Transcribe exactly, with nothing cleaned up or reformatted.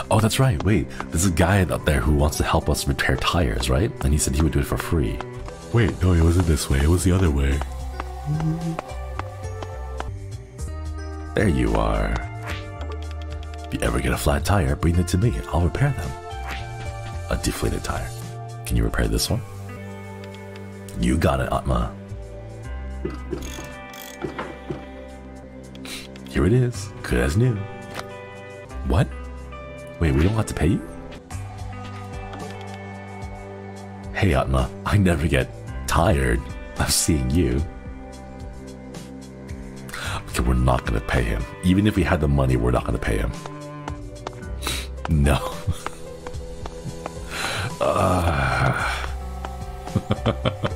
Oh, that's right. Wait, there's a guy out there who wants to help us repair tires, right? And he said he would do it for free. Wait, no, it wasn't this way. It was the other way. There you are. If you ever get a flat tire, bring it to me. I'll repair them. A deflated tire. Can you repair this one? You got it, Atma. Here it is. Good as new. What? Wait, we don't have to pay you? Hey, Atma. I never get tired of seeing you. Okay, we're not gonna pay him. Even if we had the money, we're not gonna pay him. No. uh...